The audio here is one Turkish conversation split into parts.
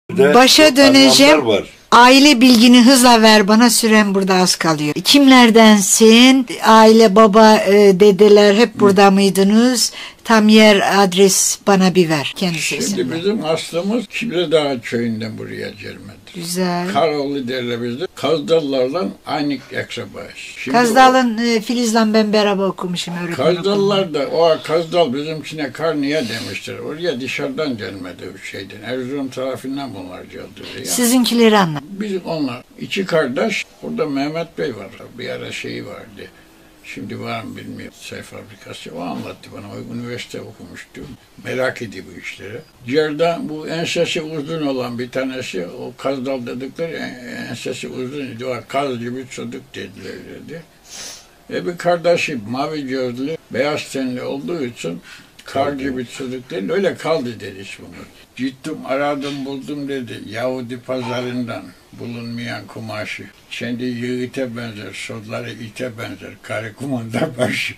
Başa döneceğim. Aile bilgini hızla ver bana, süren burada az kalıyor. Kimlerdensin? Aile, baba, dedeler hep burada mıydınız? Tam yer, adres bana bir ver. Kendi sesinle. Şimdi bizim aslımız Kibredağ köyünden buraya gelmedi. Güzel. Karaoğlu derler bizde. Kazdallarla aynı akrabayız. Kazdal'ın Filiz'le ben beraber okumuşum. Kazdallar da, o Kazdal bizimkine Karniye demiştir. Oraya dışarıdan gelmedi o şeyden. Erzurum tarafından bunlar geldi oraya. Sizinkileri anlat. Biz onlar iki kardeş. Orada Mehmet Bey var. Bir ara şeyi vardı. Şimdi var mı bilmiyorum. Çay fabrikası. O anlattı bana. O üniversite okumuştu. Merak ediyor bu işleri. Cerda bu ensesi uzun olan bir tanesi, o Kazdal dedikleri ensesi uzun idi. O kaz gibi çocuk dediler dedi. Bir kardeşi mavi gözlü, beyaz tenli olduğu için kar gibi çocuk değil, öyle kaldı dedi bunu. Gittim aradım buldum dedi. Yahudi pazarından bulunmayan kumaşı. Kendi yiğite benzer, sodları ite benzer, karı kumanda başı.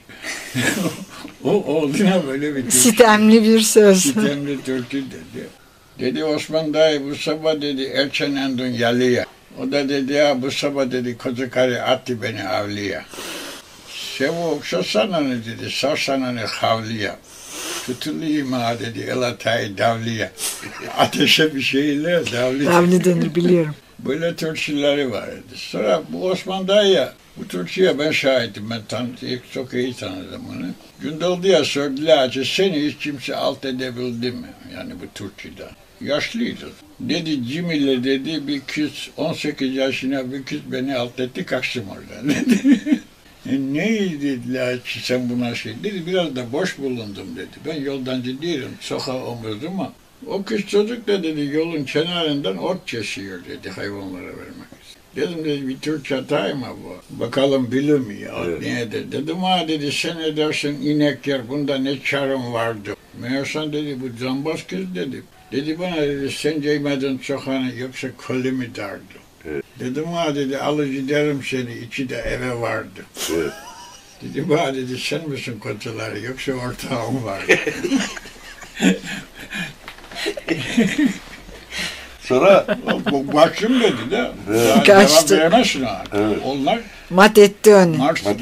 O oğluna böyle bir türkü. Sitemli bir söz. Sitemli türkü dedi. Dedi Osman dayı bu sabah dedi erken endun yalıya. O da dedi ya bu sabah dedi koca karı attı beni avlıya. Sevu okşasana ne dedi, sarsana ne havliya. Tutuluyum ha dedi, elatayı davliya. Ateşe bir şeyler davliya. Davli denir biliyorum. Böyle türküleri vardı. Sonra bu Osman dayıya, bu türküye ben şahidim. Ben çok iyi tanıdım onu. Gündoğdu ya söylediler ki seni hiç kimse alt edebildi mi? Yani bu türküden. Yaşlıydı. Dedi Cimile dedi bir kız 18 yaşına bir kız beni alt etti kaçtım oradan dedi. Neydi dediler ki sen buna şey dedi biraz da boş bulundum dedi. Ben yoldancı değilim sokağa omuzum ama o kız çocuk da dedi yolun kenarından ot kesiyor dedi hayvanlara vermek için. Dedim dedi bir tür çatay mı bu? Bakalım bilir mi ya? Evet. Niye dedi? Dedim ha dedi sen edersin inek yer bunda ne karın vardı. Meğersen dedi bu cambaz kız dedi. Dedi bana dedi sen giymedin sokanı yoksa kolu mu dardı? Evet. Dedim ha dedi alıcı derim seni içi de eve vardı. Evet. Dedim ha dedi sen misin kocaları yoksa ortağım vardı. Sonra bakım dedi de. Evet. Kaçtı. Cevap veremezsin abi. Evet. Onlar mat etti onu.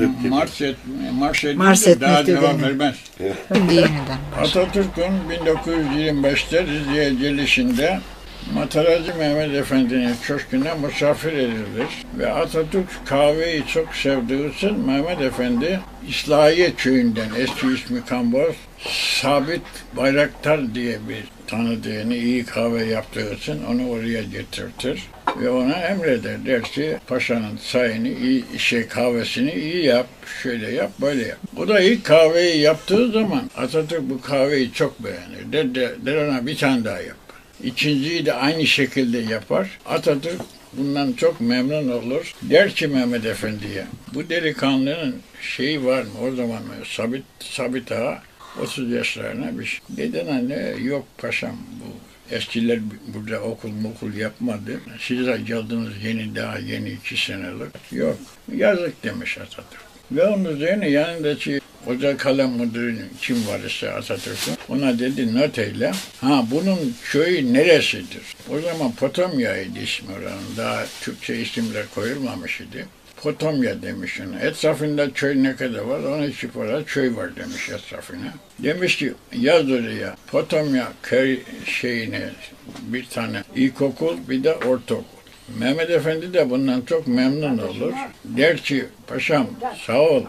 Mars etmedi daha cevap vermez. Evet. Atatürk'ün 1925'te Rize'ye gelişinde Mataracı Mehmet Efendi'nin köşküne misafir edilir ve Atatürk kahveyi çok sevdiği için Mehmet Efendi İslahiye köyünden eski ismi Kamboz Sabit Bayraktar diye bir tanıdığını iyi kahve yaptığı için onu oraya getirtir ve ona emreder der ki paşanın çayını iyi kahvesini iyi yap şöyle yap böyle yap. O da ilk kahveyi yaptığı zaman Atatürk bu kahveyi çok beğenir der ona bir tane daha yap. İkinciyi de aynı şekilde yapar. Atatürk bundan çok memnun olur. Der ki Mehmet Efendi'ye, bu delikanlının şeyi var mı? O zaman Sabit Ağa 30 yaşlarına bir şey. Dedi anne yok paşam bu eskiler burada okul yapmadı. Siz de geldiniz daha yeni 2 senelik. Yok yazık demiş Atatürk. Ve onun üzerine yanındaki Hoca kalem müdürü kim var ise Atatürk'ün ona dedi not eyle. Bunun köyü neresidir? O zaman Potomya'ydı ismi oranın. Daha Türkçe isimler koyulmamış idi. Potomya demiş ona. Etrafında köy ne kadar var? 12 para köy var demiş etrafına. Demiş ki yaz oraya Potomya köy şeyine bir tane ilkokul bir de ortaokul. Mehmet Efendi de bundan çok memnun olur. Der ki paşam sağ ol.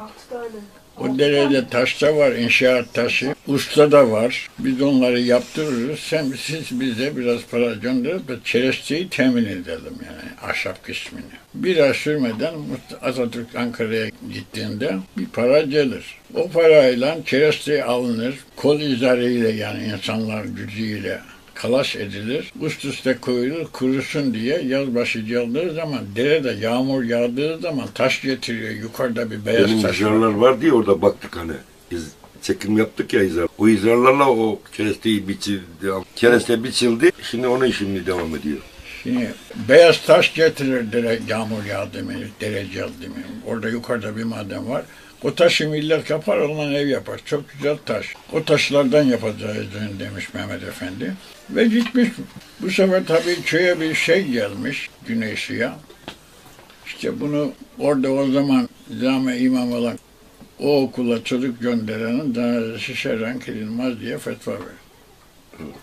O derede taş da var, inşaat taşı. Usta da var. Biz onları yaptırırız. Siz bize biraz para gönderip de keresteyi temin edelim yani ahşap kısmını. Bir ay sürmeden Atatürk Ankara'ya gittiğinde bir para gelir. O parayla kereste alınır. Kol izarıyla yani insanlar gücüyle kalaş edilir. Üst üste koyulur kurusun diye yazbaşı geldiği zaman derede yağmur yağdığı zaman taş getiriyor. Yukarıda bir beyaz benim taş izarlar var diye orada baktık hani. Çekim yaptık ya izar. O izarlarla o keresteyi biçildi. Kereste biçildi. Şimdi onun işini devam ediyor. Şimdi beyaz taş getirir dere yağmur yağdı mı, dere geldi mi. Orada yukarıda bir maden var. O taşı millet kapar, ondan ev yapar. Çok güzel taş. O taşlardan yapacağız demiş Mehmet Efendi. Ve gitmiş. Bu sefer tabii köye bir şey gelmiş Güneysu'ya. İşte bunu orada o zaman cami imam olan o okula çocuk gönderenin cenazesi şerren kılınmaz diye fetva verdi.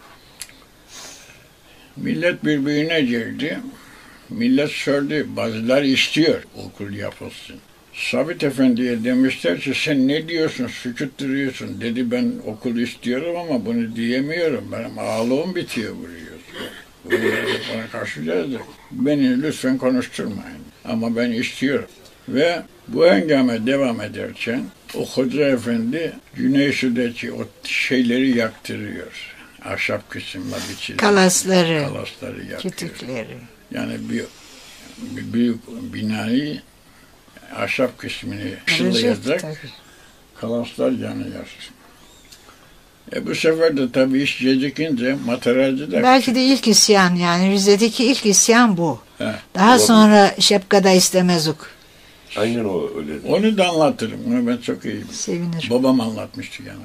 Millet birbirine girdi. Millet sordu, bazıları istiyor okul yapılsın. Sabit Efendi'ye demişler ki sen ne diyorsun, sükut duruyorsun. Dedi ben okul istiyorum ama bunu diyemiyorum. Benim ağlığım bitiyor buraya. Bana karşı geldi. Beni lütfen konuşturmayın. Ama ben istiyorum. Ve bu hengame devam ederken o Hoca Efendi Güneysu'daki o şeyleri yaktırıyor. Ahşap kısımla biçilen. Kalasları Kalasları yakıyor. kütükleri. Yani bir büyük binayı ahşap kısmını sılayacak, kalaslar yanıyor. Bu sefer de tabii iş gecikince materyalci de... Belki de ilk isyan yani Rize'deki ilk isyan bu. He. Daha Olabilir. sonra Şepka'da istemezuk. Aynen o öyle. Onu da anlatırım. Onu ben çok iyi. Sevinirim. Babam anlatmıştı yani.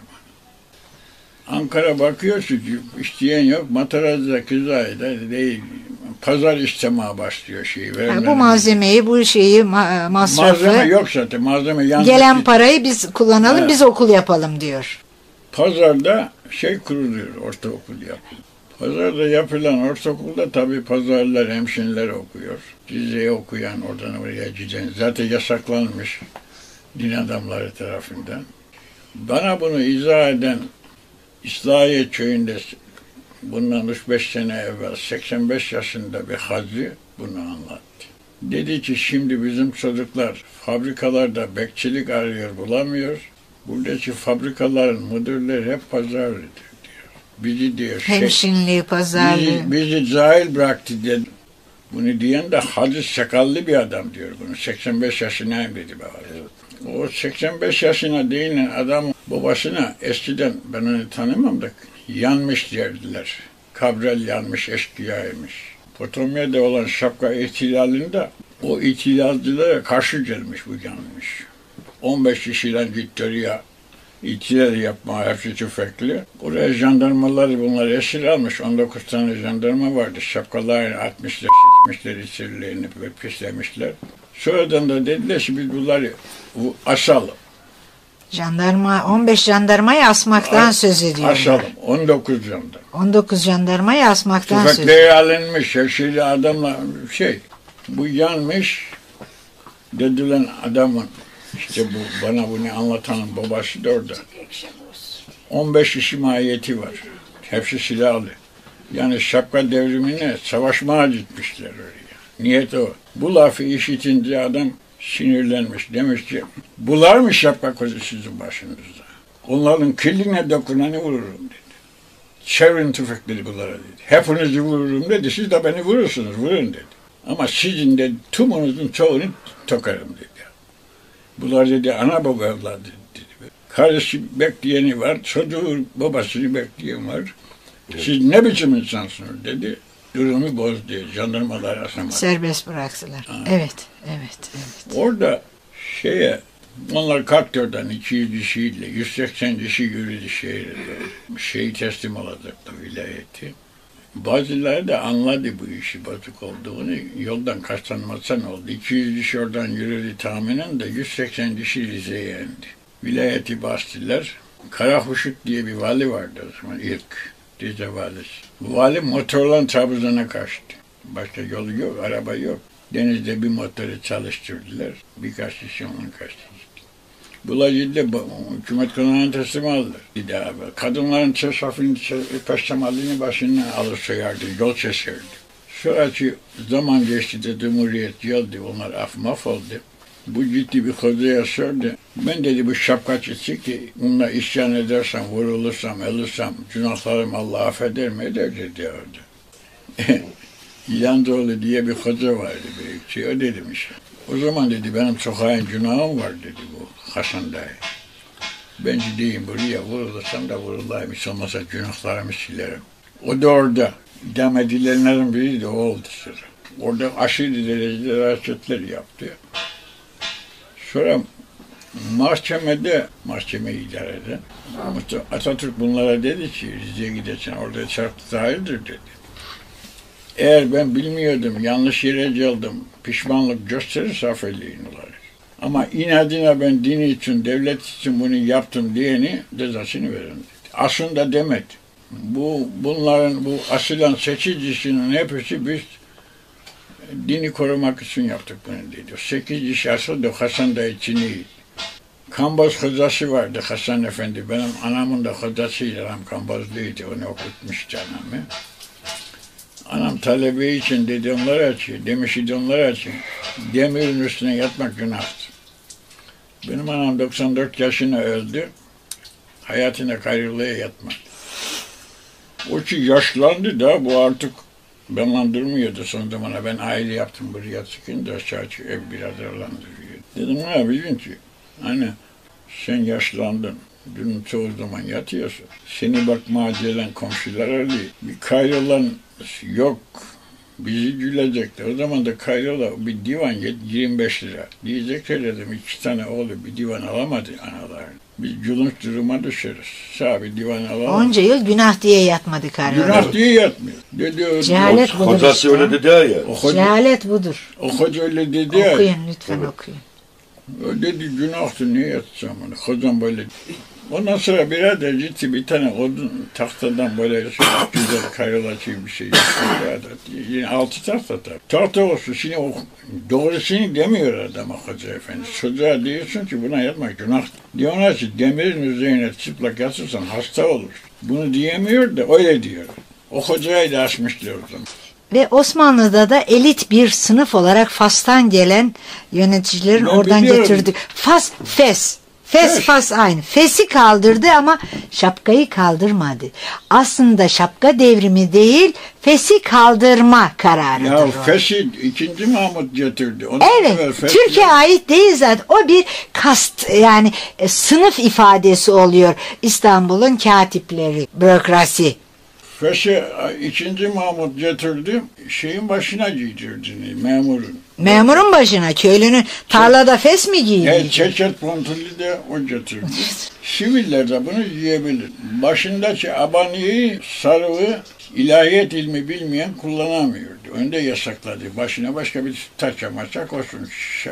Ankara bakıyor ki isteyen yok. Materyalci kızayda değil. Pazar istemeye başlıyor şeyi. Yani bu malzemeyi, bu şeyi, masrafı, Malzeme yok zaten. Malzeme yalnız gelen parayı biz kullanalım, Evet. biz okul yapalım diyor. Pazarda şey kuruluyor, ortaokul yapılıyor. Pazarda yapılan ortaokulda tabii pazarlar, hemşinler okuyor. Rize'ye okuyan, oradan oraya giden. Zaten yasaklanmış din adamları tarafından. Bana bunu izah eden İslahiye köyünde bundan 3-5 sene evvel 85 yaşında bir hacı bunu anlattı. Dedi ki şimdi bizim çocuklar fabrikalarda bekçilik arıyor bulamıyor. Buradaki fabrikaların müdürleri hep pazarlıdır diyor. Bizi diyor Hemşinliği, pazarlığı. bizi cahil bıraktı dedi. Bunu diyen de hacı sakallı bir adam diyor bunu. 85 yaşındayım dedi bana. Evet. O 85 yaşına değinen adam babasına eskiden ben onu tanımam da yanmış derdiler. Kabrel yanmış, eşkıyaymış. Potomya'da olan şapka ihtilalinde o ihtilalcılara karşı gelmiş bu yanmış. 15 kişiyle gitti oraya ihtilal yapma, hepsi tüfekli. Oraya jandarmalar bunları esir almış. 19 tane jandarma vardı. Şapkalarını atmışlar, sıçmışlar, içerilerini ve pislemişler. Sonradan da dediler ki biz bunları asalım. Jandarma, 15 jandarmayı asmaktan söz ediyorlar. Asalım, 19 jandarma. 19 jandarmayı asmaktan söz ediyorlar. Tüfekleri alınmış, hepsiyle adamla bu yanmış dedilen adamın, işte bu bana bunu anlatanın babası da orada. 15 kişi mahiyeti var. Hepsi silahlı. Yani şapka devrimine savaşmaya gitmişler oraya. Niyet o. Bu lafı işitince adam sinirlenmiş. Demiş ki bular mı şapka kozu sizin başınızda? Onların kirline dokunanı vururum dedi. Çevirin tüfekleri bunlara dedi. Hepinizi vururum dedi. Siz de beni vurursunuz. Vurun dedi. Ama sizin de tümünüzün çoğunu tokarım dedi. Bunlar dedi ana baba evladı dedi. Karısı bekleyeni var. Çocuğu babasını bekleyen var. Siz ne biçim insansınız dedi. Durumu bozdu. Jandarmalar asamadı. Serbest bıraktılar. Evet, evet, evet. Orada onlar kalktı oradan 200 kişiyle, 180 kişi yürüdü şehirde. Şeyi teslim olacaktı vilayeti. Bazıları da anladı bu işi bozuk olduğunu. Yoldan kaçlanmasan oldu. 200 kişi oradan yürüdü tahminen de 180 kişi Rize'ye indi. Vilayeti bastılar. Karahuşut diye bir vali vardı o zaman ilk. Rize valisi. Vali motorla Trabzon'a kaçtı. Başka yolu yok, araba yok. Denizde bir motoru çalıştırdılar. Birkaç kişi ondan kaçtı. Bulacı'da hükümet konağına teslim aldılar. Bir daha böyle. Kadınların çeşafını, peştemalini başından alır soyardı, yol keserdi. Sonraki zaman geçti de Cumhuriyet geldi, onlar af maf oldu. Bu ciddi bir hocaya sordu. Ben dedi bu şapkaçı ki bununla isyan edersem, vurulursam, ölürsem, günahlarım Allah affeder mi eder dedi orada. İlandoğlu diye bir hoca vardı büyükçe, o demiş. O zaman dedi benim sokağın günahım var dedi bu Hasan dayı. Ben gideyim buraya vurulursam da vurulayım, hiç olmazsa günahlarımı silerim. O da orada idam edilenlerin biri de o oldu sıra. Orada aşırı derecede hareketler yaptı. Sonra mahkemeyi idare eden Atatürk bunlara dedi ki Rize'ye gideceksin, orada şartı dahildir dedi. Eğer ben bilmiyordum, yanlış yere geldim, pişmanlık gösterirse affedin olar. Ama inadına ben dini için, devlet için bunu yaptım diyeni cezasını verin dedi. Aslında demedi. Bunların bu asılan seçicisinin hepsi biz dini korumak için yaptık bunu dedi. 8 kişi asıldı Hasan dayı Çin'i. Kambaz hocası vardı Hasan Efendi. Benim anamın da hocasıydı. Anam kambazlıydı. Onu okutmuştu anamı. Anam talebe için dedi onlara açıyor. Demiş idi onlara açıyor. Demirin üstüne yatmak günahtır. Benim anam 94 yaşına öldü. Hayatına kayrılığa yatmadı. O ki yaşlandı da bu artık benimle durmuyordu son zamana. Ben aile yaptım buraya çıkınca aşağı ev biraderlerle duruyor. Dedim ne yapayım ki? Hani sen yaşlandın. Dün çoğu zaman yatıyorsun. Seni bakmaya gelen komşular öyle. Bir kayrolan yok. Bizi gülecekti. O zaman da kayrola bir divan 25 lira. Diyecekler dedim 2 tane oğlu bir divan alamadı analar. Biz gülünç duruma düşeriz. Sağ bir divan alamadı. Onca yıl günah diye yatmadı kayrola. Günah diye yatmıyor. Dedi, cehalet budur hocası işte. Öyle dedi ya. Cehalet budur. O hoca öyle dedi ya. Okuyun lütfen okuyun. O dedi günahtı niye yatacağım onu. Hocam böyle. Ondan sonra birader gitti bir tane odun tahtadan böyle güzel kayrola bir şey yaptı. Yine 6 tahta tabii. Tahta olsun şimdi o doğrusunu demiyor adama hoca efendi. Çocuğa diyorsun ki buna yatmak günah. Diyorlar ki demirin üzerine çıplak yatırsan hasta olur. Bunu diyemiyor da öyle diyor. O hocayı da açmışlar o zaman. Ve Osmanlı'da da elit bir sınıf olarak Fas'tan gelen yöneticilerin Ben oradan biliyorum. getirdik. Fas aynı. Fes'i kaldırdı ama şapkayı kaldırmadı. Aslında şapka devrimi değil, Fes'i kaldırma kararıdır. Ya o. Fes'i 2. Mahmut getirdi. Ondan Evet, evvel Fes- Türkiye ait değil zaten. O bir kast yani sınıf ifadesi oluyor. İstanbul'un katipleri, bürokrasi. Fes'i 2. Mahmut getirdi. Şeyin başına giydirdi memurun. Memurun başına, köylünün tarlada fes mi giydi? Çeket pontulü de o getirdi. Siviller de bunu giyebilir. Başındaki abaniyeyi, sarığı, ilahiyat ilmi bilmeyen kullanamıyordu. Önde yasakladı. Başına başka bir taça maça koysun.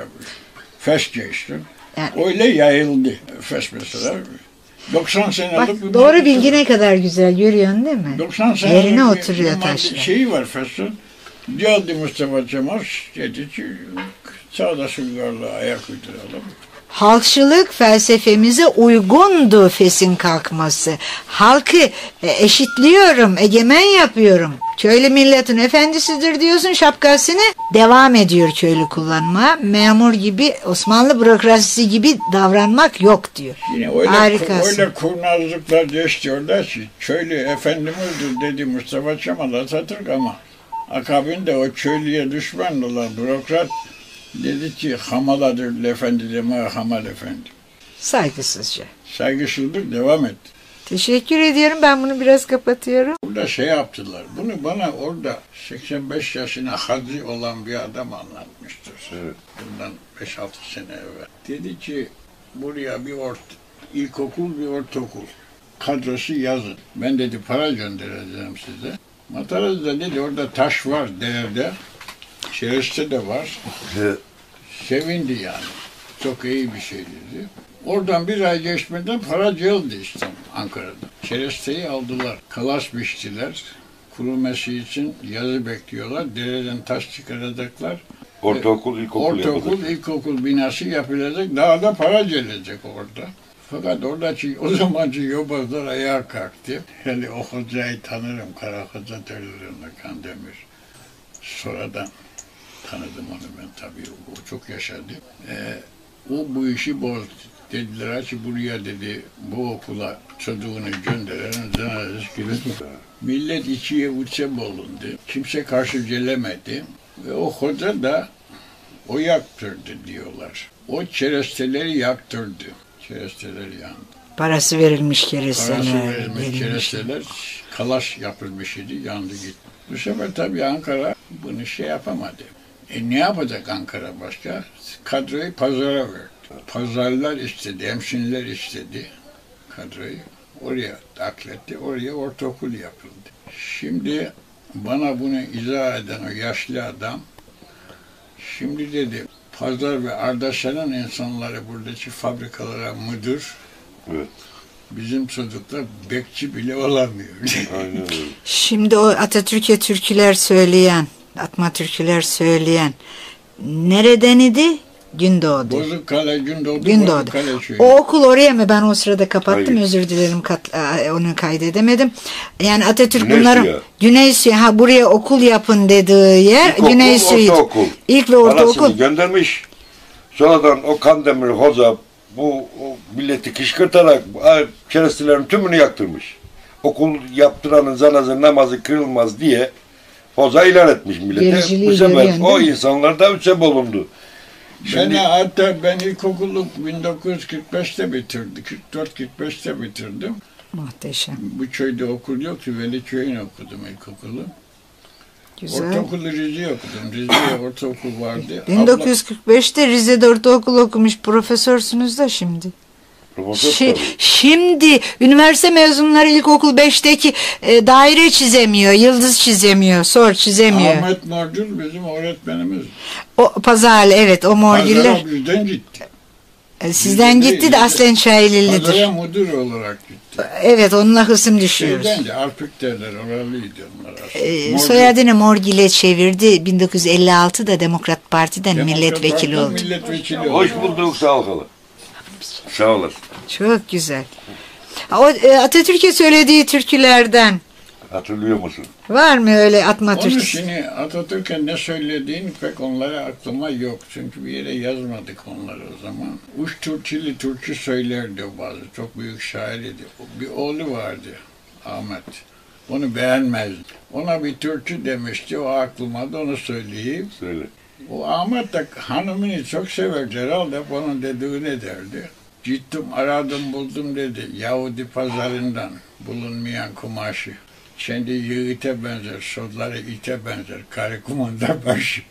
Fes geçti. Yani- Öyle yayıldı fes mesela. 90 Bak senelik doğru bilgi ne kadar güzel, görüyorsun değil mi? 90 senelik Yerine oturuyor bir taşlar. şeyi var Fes'in. Geldi Mustafa Kemal dedi ki sağda sülgarla ayak uyduralım. Halkçılık felsefemize uygundu Fes'in kalkması. Halkı eşitliyorum, egemen yapıyorum. Köylü milletin efendisidir diyorsun, şapkasını devam ediyor köylü kullanma. Memur gibi, Osmanlı bürokrasisi gibi davranmak yok diyor. Yine Harikasın. öyle kurnazlıklar geçiyorlar ki köylü efendimizdir dedi Mustafa Kemal Atatürk ama akabinde o köylüye düşman olan bürokrat dedi ki hamaladır efendi deme hamal efendi. Saygısızca. Saygısızlık devam etti. Teşekkür ediyorum. Ben bunu biraz kapatıyorum. Burada şey yaptılar. Bunu bana orada 85 yaşına hacı olan bir adam anlatmıştır. Evet. Bundan 5-6 sene evvel. Dedi ki buraya bir ilkokul bir ortaokul kadrosu yazın. Ben dedi para göndereceğim size. Mataraz'da dedi orada taş var derede. Şerefte de var. Evet. Sevindi yani. Çok iyi bir şey dedi. Oradan bir ay geçmeden para geldi işte Ankara'da. Şerefteyi aldılar. Kalas biçtiler. Kurulması için yazı bekliyorlar. Dereden taş çıkaracaklar. Ortaokul, ilkokul yapılacak. ilkokul binası yapılacak. Daha da para gelecek orada. Fakat oradaki o zamanki yobazlar ayağa kalktı. Hele o hocayı tanırım. Kara Hoca derler Kandemir. Sonradan tanıdım onu ben tabii. O çok yaşadı. O bu işi bozdu. Dediler ki buraya dedi bu okula çocuğunu gönderen cenazesi gibi. Millet ikiye üçe bölündü. Kimse karşı gelemedi. Ve o hoca da o yaktırdı diyorlar. O keresteleri yaktırdı. Keresteler yandı. Parası verilmiş keresteler. Parası verilmiş keresteler kalaş yapılmış idi, yandı gitti. Bu sefer tabii Ankara bunu şey yapamadı. Ne yapacak Ankara başka? Kadroyu pazara verdi. Pazarlar istedi, hemşinler istedi kadroyu. Oraya nakletti, oraya ortaokul yapıldı. Şimdi bana bunu izah eden o yaşlı adam, şimdi dedi, Pazar ve Ardaşan'ın insanları buradaki fabrikalara müdür. Evet. Bizim çocuklar bekçi bile olamıyor. Aynen öyle. Şimdi o Atatürk'e türküler söyleyen, atma türküler söyleyen nereden idi? Gündoğdu. Bozukkale, Gündoğdu, Gündoğdu. Bozukkale köyü. O okul oraya mı? Ben o sırada kapattım. Hayır. Özür dilerim. Onu kaydedemedim. Yani Atatürk Güney bunları Suyu. Güney Suyu. Ha, buraya okul yapın dediği yer İlkokul, Güney Suyu. ortaokul. İlk ve ortaokul. Parasını göndermiş. Sonradan o Kandemir Hoca bu milleti kışkırtarak kerestilerin tümünü yaktırmış. Okul yaptıranın zanazı namazı kırılmaz diye Hoca ilan etmiş millete. Gericiliği Bu sefer görüyorsun, o değil mi? insanlar da üçe bulundu. Ben ilkokulu 1945'te bitirdim. 44-45'te bitirdim. Muhteşem. Bu köyde okul yoktu. Veliköy'ün okudum ilkokulu. Güzel. Ortaokulu Rize'ye okudum. Rize'ye ortaokul vardı. 1945'te Rize'de ortaokul okumuş profesörsünüz de şimdi. Profesör tabii. Şimdi üniversite mezunları ilkokul 5'teki daire çizemiyor, yıldız çizemiyor, sor çizemiyor. Ahmet Morgül bizim öğretmenimiz. O Pazarlı, evet, o morgiller. Pazara bizden gitti. Sizden Bizde gitti değil, de aslen Şairli'lidir. Pazara müdür olarak gitti. Evet, onunla hısım düşüyoruz. Şeyden de Arpik derler, oralıydı onlar aslında. Morgül. Soyadını Morgil'e çevirdi. 1956'da Demokrat Parti'den Demokrat milletvekili Parti'den oldu. Milletvekili Hoş oldu. bulduk, sağ ol hala. Sağ olasın. Çok güzel. O Atatürk'e söylediği türkülerden Hatırlıyor musun? var mı öyle atma Onu türküsü? şimdi Atatürk'e ne söylediğini pek onlara aklıma yok. Çünkü bir yere yazmadık onları o zaman. Uç Türkçili türkü söylerdi o bazı. Çok büyük şair idi. Bir oğlu vardı Ahmet. Onu beğenmezdi. Ona bir türkü demişti. O aklıma da onu söyleyeyim. Söyle. O Ahmet de hanımını çok severdi herhalde. Hep onun dediğini derdi. Gittim aradım buldum dedi. Yahudi pazarından bulunmayan kumaşı. Kendi yiğite benzer, sodları ite benzer, karı kumanda başı.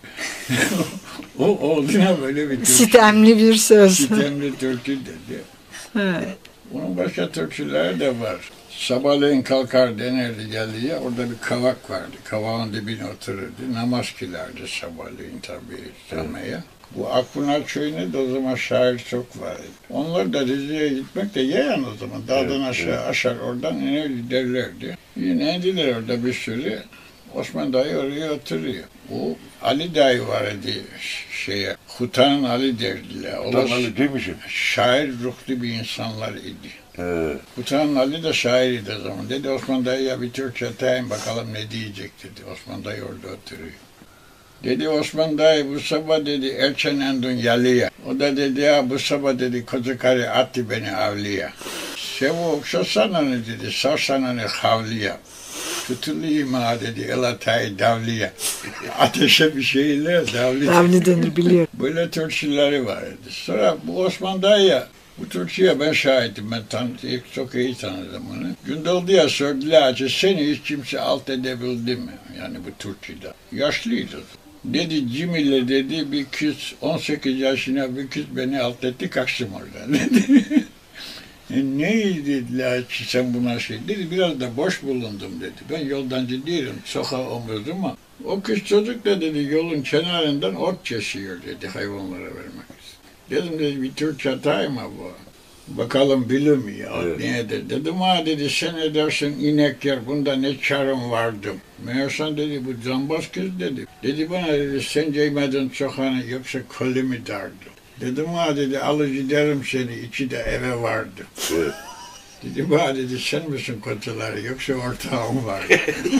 O oğluna böyle bir türkü. Sitemli bir söz. Sitemli türkü dedi. Evet. Bunun başka türküleri de var. Sabahleyin kalkar denerdi geldi ya, orada bir kavak vardı. Kavağın dibine otururdu. Namaz kılardı sabahleyin tabii camiye. Bu Akpınar köyüne de o zaman şair çok vardı. Onlar da Rize'ye gitmek de yayan o zaman. Dağdan aşağı aşar oradan iner giderlerdi. Yine indiler orada bir sürü. Osman dayı oraya oturuyor. O Ali dayı vardı şeye. Hutan'ın Ali derdiler. O da Tamam, duymuşum. şair ruhlu bir insanlar idi. Hutan'ın Ali de şairiydi o zaman. Dedi Osman dayıya bir Türkçe atayım bakalım ne diyecek dedi. Osman dayı orada oturuyor. Dedi Osman dayı bu sabah dedi erken endun yalıya. O da dedi ya bu sabah dedi koca karı attı beni avlıya. Sevu okşasana ne dedi sarsana ne havlıya. Tutulayım ha dedi elatayı davlıya. Ateşe bir şeyler davlıya. Davli denir biliyorum. Böyle türküleri vardı. Sonra bu Osman dayıya bu Türkçe'ye ben şahidim. Ben çok iyi tanıdım onu. Gündoğdu'ya sordular ki seni hiç kimse alt edebildi mi? Yani bu Türkçe'de. Yaşlıydı. Dedi Cimile dedi bir kız 18 yaşına bir kız beni alt etti kaçtım oradan dedi. Ne dediler ki sen buna şey dedi biraz da boş bulundum dedi. Ben yoldancı değilim sokağa omuzum ama o kız çocuk da dedi yolun kenarından ot kesiyor dedi hayvanlara vermek için. Dedim dedi bir Türkçe atayım mı bu? Bakalım bilir mi ya? Evet. Ne dedi? Dedim ha dedi sen edersin inek yer bunda ne karım vardı. Meğersen dedi bu cambaz kız dedi. Dedi bana dedi sen ceymedin çok hani yoksa kolimi dardı. Dedim ha dedi alıcı derim seni içi de eve vardı. Evet. Dedim ha dedi sen misin koçaları yoksa ortağım vardı.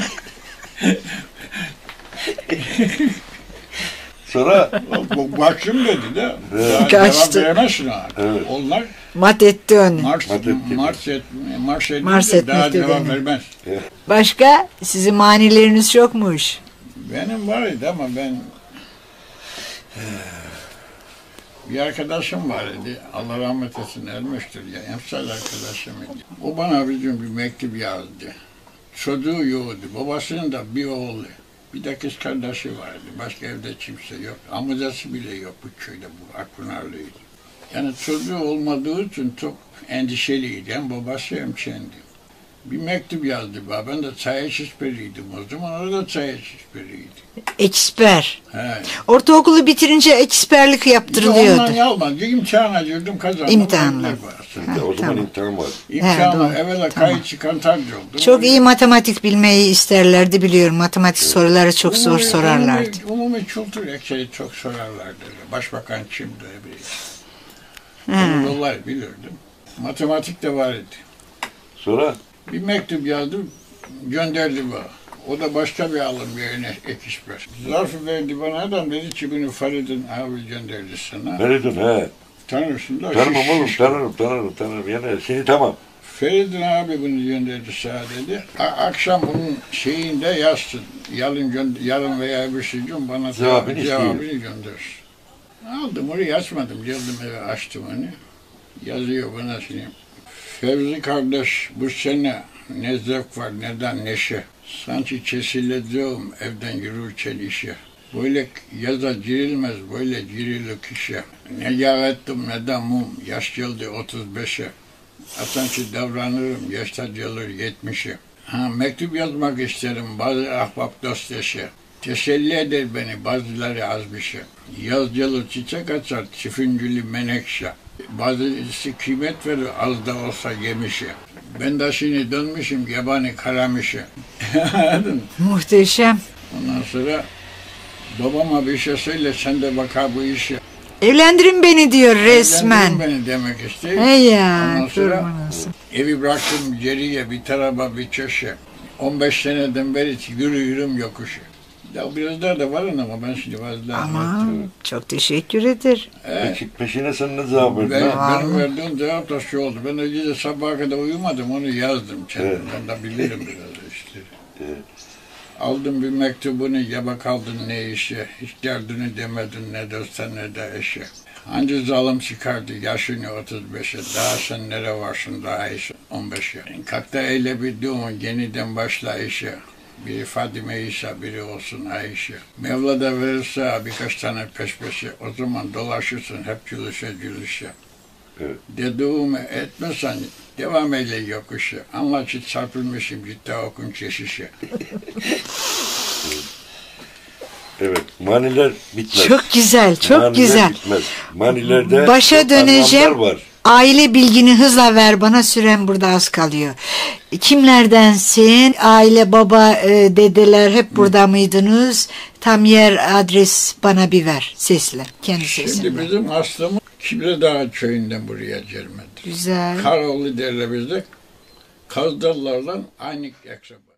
Sonra başım dedi de. Evet. Cevap veremezsin ha. Evet. Onlar mat etti onu. Mars etmek daha cevap vermez. Evet. Başka? Sizin manileriniz çokmuş. Benim vardı ama ben bir arkadaşım vardı. Allah rahmet etsin ölmüştür ya. Emsal arkadaşım idi. O bana bir gün bir mektup yazdı. Çocuğu yoktu. Babasının da bir oğlu. Bir de kız kardeşi vardı. Başka evde kimse yok. Amcası bile yok bu köyde. Bu Akpınarlıydı. Yani çocuğu olmadığı için çok endişeliydi. Hem babası hem kendi. Bir mektup yazdı bana. Ben de çay şişperiydim o zaman. Orada çay şişperiydi. Eksper. He. Ortaokulu bitirince eksperlik yaptırılıyordu. Ondan almadı. İmtihana girdim, kazandım. İmtihanla. O zaman imtihan var. İmtihana He, evvela tamam. kayıt çıkan tancı oldu. Çok iyi matematik bilmeyi isterlerdi biliyorum. Matematik soruları çok zor sorarlardı. Umumi kültür ekseri çok sorarlardı. Başbakan kimdi? Ha. Onu dolayı bilirdim. Matematik de var idi. Sonra? Bir mektup yazdım, gönderdi bana. O da başka bir alım yerine ekişper. Zarfı verdi bana, adam dedi ki bunu Feridun abi gönderdi sana. Feridun he. Tanırsın da. Tanımam oğlum, tanırım. Yani şimdi tamam. Feridun abi bunu gönderdi sana dedi. Akşam bunun şeyinde yazsın. Yarın veya bir şey gün bana cevabını gönder. Aldım orayı açmadım. Geldim eve açtım onu. Yazıyor bana şimdi. Fevzi kardeş bu sene ne zevk var neden neşe. Sanki kesileceğim evden yürürken işe. Böyle yaza girilmez böyle girilik işe. Ne yağ ettim ne de mum. Yaş geldi 35'e. Sanki davranırım yaşta gelir 70'e. Mektup yazmak isterim bazı ahbap dost eşe. Teselli eder beni bazıları az bir şey. Yaz gelir çiçek açar çifin gülü menekşe. Bazısı kıymet verir az da olsa yemişe. Ben de şimdi dönmüşüm yabani karamışe. Muhteşem. Ondan sonra babama bir şey söyle sen de baka bu işe. Evlendirin beni diyor resmen. Evlendirin beni demek istiyor. Hey ya. Ondan sonra Durmanasın. evi bıraktım geriye bir tarafa bir köşe. 15 seneden beri yürüyorum yokuşu. Ya biraz daha da varın ama ben şimdi fazla Aman çok teşekkür eder. Peki peşine sen ne cevap verdin? Benim verdiğim cevap da şu oldu. Ben de gece sabaha kadar uyumadım, onu yazdım kendimden. Ben de bilirim biraz işte. Evet. Aldım bir mektubunu, yaba kaldın ne işe. Hiç derdini demedin ne dosta ne de eşe. Hangi zalim çıkardı yaşını 35'e. Daha sen nere varsın daha işe 15'e. Kalkta eyle bir düğün yeniden başla işe. Biri Fadime İsa, biri olsun Ayşe. Mevla da verirse birkaç tane peş peşe, o zaman dolaşırsın hep gülüşe. Evet. Dediğimi etmezsen devam eyle yokuşa. Anla ki çarpılmışım ciddi okun keşişe. Evet, maniler bitmez. Çok güzel, çok Maniler güzel. Bitmez. Manilerde Başa çok döneceğim. anlamlar var. Aile bilgini hızla ver bana süren burada az kalıyor. Kimlerdensin? Aile, baba, dedeler hep burada mıydınız? Tam yer, adres bana bir ver sesle. Kendi Şimdi sesinle. bizim aslımız Kibredağ köyünden buraya gelmedi. Güzel. Karoğlu derler bizde. Kazdallarla aynı akraba.